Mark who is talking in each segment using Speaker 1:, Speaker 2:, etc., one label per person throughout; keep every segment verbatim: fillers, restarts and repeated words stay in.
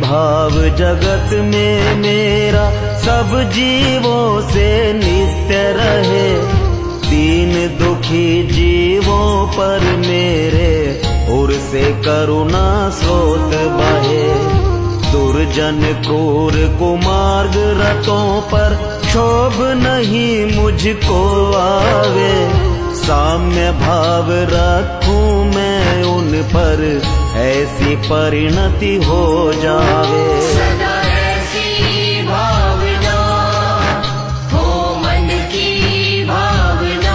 Speaker 1: भाव जगत में मेरा सब जीवों से नित्य रहे। दीन दुखी जीवों पर मेरे ओर से करुणा स्रोत बहे। दुर्जन क्रूर कुमार्ग रतों पर क्षोभ नहीं मुझको आवे। साम्य भाव रखूं मैं उन पर, ऐसी परिणति हो जावे।
Speaker 2: सदा ऐसी भावना हो मन की भावना।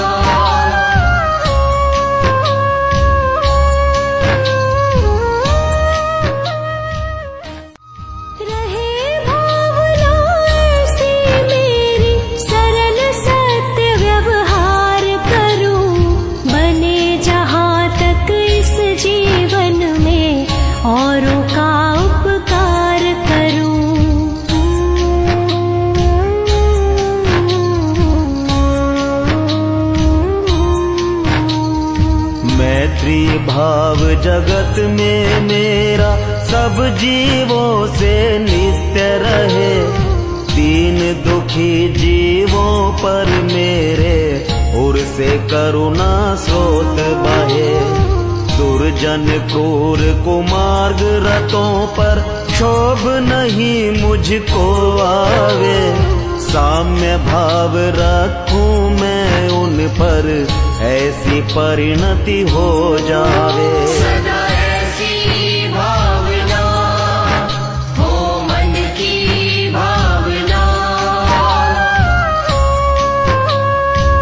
Speaker 2: रहे भावना ऐसी मेरी, सरल सत्य व्यवहार करूं। बने जहां तक इस जीवन में औरों का उपकार करूं।
Speaker 1: मैत्री भाव जगत में मेरा सब जीवों से नित्य रहे। दीन दुखी जीवों पर मेरे ओर से करुणा स्रोत बहे। दुर्जन क्रूर कुमार्ग रतों पर क्षोभ नहीं मुझको आवे। साम्य भाव रखूं मैं उन पर, ऐसी परिणति हो जावे।
Speaker 2: सदा